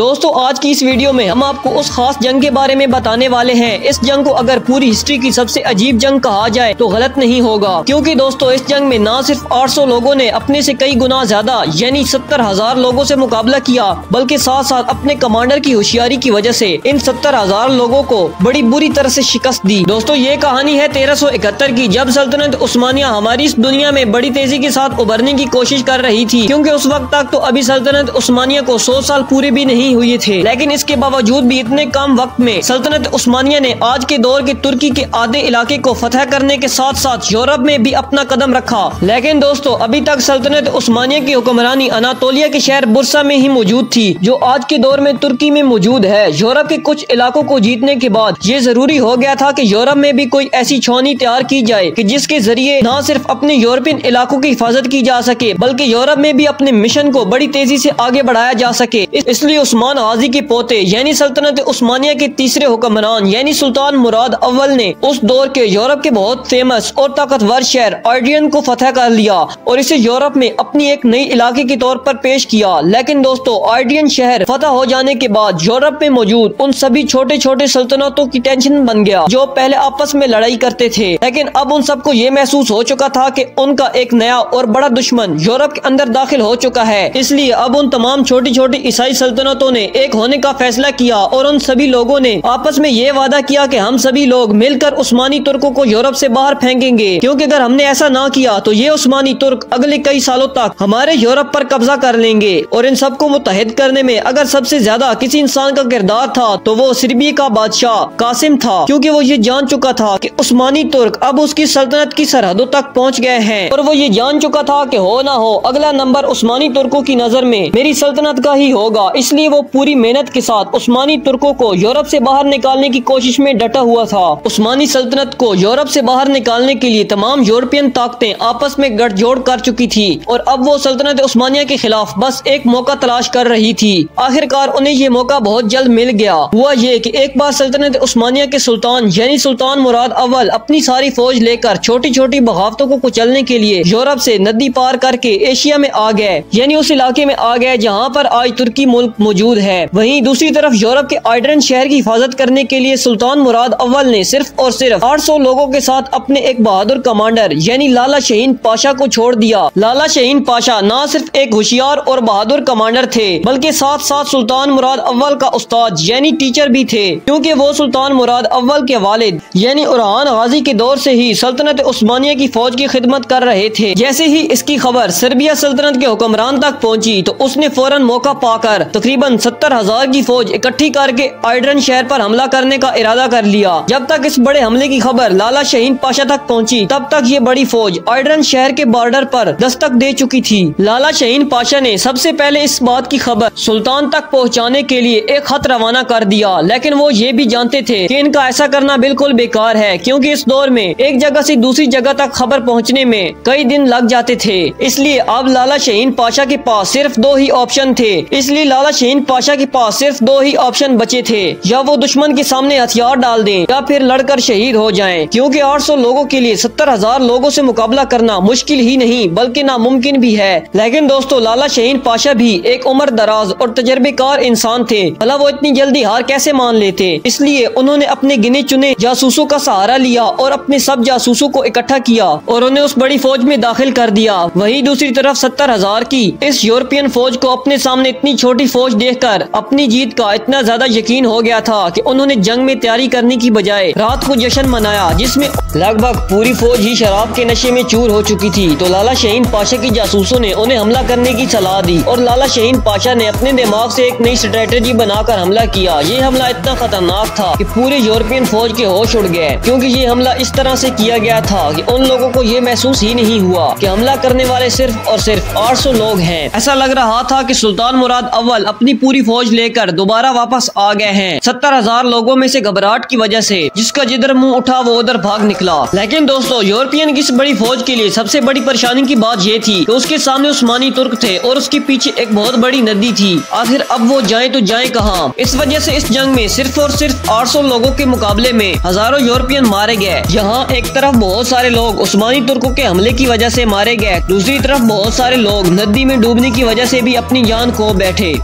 दोस्तों आज की इस वीडियो में हम आपको उस खास जंग के बारे में बताने वाले हैं। इस जंग को अगर पूरी हिस्ट्री की सबसे अजीब जंग कहा जाए तो गलत नहीं होगा, क्योंकि दोस्तों इस जंग में न सिर्फ 800 लोगों ने अपने से कई गुना ज्यादा यानी 70,000 लोगों से मुकाबला किया, बल्कि साथ साथ अपने कमांडर की होशियारी की वजह से इन 70,000 लोगों को बड़ी बुरी तरह से शिकस्त दी। दोस्तों ये कहानी है 1371 की, जब सल्तनत उस्मानिया हमारी इस दुनिया में बड़ी तेजी के साथ उभरने की कोशिश कर रही थी, क्योंकि उस वक्त तक तो अभी सल्तनत उस्मानिया को 100 साल पूरे भी नहीं हुए थे। लेकिन इसके बावजूद भी इतने कम वक्त में सल्तनत उस्मानिया ने आज के दौर के तुर्की के आधे इलाके को फतह करने के साथ साथ यूरोप में भी अपना कदम रखा। लेकिन दोस्तों अभी तक सल्तनत उस्मानिया की हुक्मरानी अनातोलिया के शहर बुर्सा में ही मौजूद थी, जो आज के दौर में तुर्की में मौजूद है। यूरोप के कुछ इलाकों को जीतने के बाद ये जरूरी हो गया था कि यूरोप में भी कोई ऐसी छावनी तैयार की जाए कि जिसके जरिए न सिर्फ अपने यूरोपियन इलाकों की हिफाजत की जा सके, बल्कि यूरोप में भी अपने मिशन को बड़ी तेजी से आगे बढ़ाया जा सके। इसलिए उस्मान गाजी के पोते यानी सल्तनत उस्मानिया के तीसरे हुक्मरान यानी सुल्तान मुराद अव्वल ने उस दौर के यूरोप के बहुत फेमस और ताकतवर शहर आइडियन को फतह कर लिया और इसे यूरोप में अपनी एक नई इलाके के तौर पर पेश किया। लेकिन दोस्तों आइडियन शहर फतह हो जाने के बाद यूरोप में मौजूद उन सभी छोटे छोटे सल्तनतों की टेंशन बन गया जो पहले आपस में लड़ाई करते थे। लेकिन अब उन सबको ये महसूस हो चुका था कि उनका एक नया और बड़ा दुश्मन यूरोप के अंदर दाखिल हो चुका है। इसलिए अब उन तमाम छोटी छोटी ईसाई सल्तनतों ने एक होने का फैसला किया और उन सभी लोगों ने आपस में ये वादा किया कि हम सभी लोग मिलकर उस्मानी तुर्कों को यूरोप से बाहर फेंकेंगे, क्योंकि अगर हमने ऐसा ना किया तो ये उस्मानी तुर्क अगले कई सालों तक हमारे यूरोप पर कब्जा कर लेंगे। और इन सबको मुत्तहिद करने में अगर सबसे ज्यादा किसी इंसान का किरदार था तो वो सर्बिया का बादशाह कासिम था, क्योंकि वो ये जान चुका था कि उस्मानी तुर्क अब उसकी सल्तनत की सरहदों तक पहुँच गए हैं और वो ये जान चुका था कि हो ना हो अगला नंबर उस्मानी तुर्कों की नजर में मेरी सल्तनत का ही होगा। इसलिए वो पूरी मेहनत के साथ उस्मानी तुर्कों को यूरोप से बाहर निकालने की कोशिश में डटा हुआ था। उस्मानी सल्तनत को यूरोप से बाहर निकालने के लिए तमाम यूरोपियन ताकतें आपस में गठजोड़ कर चुकी थी और अब वो सल्तनत उस्मानिया के खिलाफ बस एक मौका तलाश कर रही थी। आखिरकार उन्हें ये मौका बहुत जल्द मिल गया। हुआ ये कि एक बार सल्तनत उस्मानिया के सुल्तान यानी सुल्तान मुराद अव्वल अपनी सारी फौज लेकर छोटी छोटी बगावतों को कुचलने के लिए यूरोप से नदी पार करके एशिया में आ गए, यानी उस इलाके में आ गए जहाँ पर आज तुर्की मुल्क मौजूद है। वहीं दूसरी तरफ यूरोप के आइडियन शहर की हिफाजत करने के लिए सुल्तान मुराद अव्वल ने सिर्फ और सिर्फ 800 लोगों के साथ अपने एक बहादुर कमांडर यानी लाला शाहीन पाशा को छोड़ दिया। लाला शाहीन पाशा न सिर्फ एक होशियार और बहादुर कमांडर थे, बल्कि साथ साथ सुल्तान मुराद अव्वल का उस्ताद यानी टीचर भी थे, क्योंकि वो सुल्तान मुराद अव्वल के वालिद यानी उरहान गाजी के दौर से ही सल्तनत उस्मानिया की फौज की खिदमत कर रहे थे। जैसे ही इसकी खबर सर्बिया सल्तनत के हुक्मरान तक पहुंची तो उसने फौरन मौका पाकर तकरीबन 70,000 की फौज इकट्ठी करके आइडियन शहर पर हमला करने का इरादा कर लिया। जब तक इस बड़े हमले की खबर लाला शाहीन पाशा तक पहुंची, तब तक ये बड़ी फौज आइडियन शहर के बॉर्डर पर दस्तक दे चुकी थी। लाला शाहीन पाशा ने सबसे पहले इस बात की खबर सुल्तान तक पहुंचाने के लिए एक खत रवाना कर दिया, लेकिन वो ये भी जानते थे कि इनका ऐसा करना बिल्कुल बेकार है, क्योंकि इस दौर में एक जगह से दूसरी जगह तक खबर पहुँचने में कई दिन लग जाते थे। इसलिए अब लाला शाहीन पाशा के पास सिर्फ दो ही ऑप्शन थे। इसलिए लाला शाहीन पाशा के पास सिर्फ दो ही ऑप्शन बचे थे, या वो दुश्मन के सामने हथियार डाल दें या फिर लड़कर शहीद हो जाएं, क्योंकि 800 लोगों के लिए 70,000 लोगों से मुकाबला करना मुश्किल ही नहीं बल्कि नामुमकिन भी है। लेकिन दोस्तों लाला शाहीन पाशा भी एक उम्र दराज और तजर्बेकार इंसान थे, भला वो इतनी जल्दी हार कैसे मान लेते। इसलिए उन्होंने अपने गिने चुने जासूसों का सहारा लिया और अपने सब जासूसों को इकट्ठा किया और उन्हें उस बड़ी फौज में दाखिल कर दिया। वहीं दूसरी तरफ 70,000 की इस यूरोपियन फौज को अपने सामने इतनी छोटी फौज देखकर अपनी जीत का इतना ज्यादा यकीन हो गया था कि उन्होंने जंग में तैयारी करने की बजाय रात को जश्न मनाया, जिसमें लगभग पूरी फौज ही शराब के नशे में चूर हो चुकी थी। तो लाला शाहीन पाशा की जासूसों ने उन्हें हमला करने की सलाह दी और लाला शाहीन पाशा ने अपने दिमाग से एक नई स्ट्रेटेजी बनाकर हमला किया। ये हमला इतना खतरनाक था कि पूरे यूरोपियन फौज के होश उड़ गए, क्योंकि ये हमला इस तरह से किया गया था कि उन लोगों को ये महसूस ही नहीं हुआ कि हमला करने वाले सिर्फ और सिर्फ 800 लोग हैं। ऐसा लग रहा था कि सुल्तान मुराद अव्वल अपनी पूरी फौज लेकर दोबारा वापस आ गए हैं 70,000 लोगों में से घबराहट की वजह से, जिसका जिधर मुंह उठा वो उधर भाग निकला। लेकिन दोस्तों यूरोपियन की इस बड़ी फौज के लिए सबसे बड़ी परेशानी की बात ये थी कि उसके सामने उस्मानी तुर्क थे और उसके पीछे एक बहुत बड़ी नदी थी। आखिर अब वो जाए तो जाए कहाँ। इस वजह से इस जंग में सिर्फ और सिर्फ 800 लोगों के मुकाबले में हजारों यूरोपियन मारे गए। यहाँ एक तरफ बहुत सारे लोग उस्मानी तुर्कों के हमले की वजह से मारे गए, दूसरी तरफ बहुत सारे लोग नदी में डूबने की वजह से भी अपनी जान खो बैठे। दोस्तों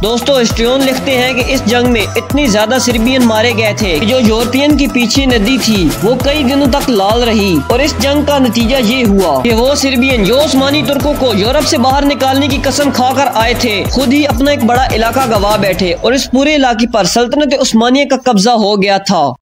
हिस्ट्रियन लिखते हैं कि इस जंग में इतनी ज्यादा सर्बियन मारे गए थे कि जो यूरोपियन की पीछे नदी थी वो कई दिनों तक लाल रही। और इस जंग का नतीजा ये हुआ कि वो सर्बियन जो उस्मानी तुर्कों को यूरोप से बाहर निकालने की कसम खाकर आए थे खुद ही अपना एक बड़ा इलाका गवा बैठे और इस पूरे इलाके पर सल्तनत उस्मानिया का कब्जा हो गया था।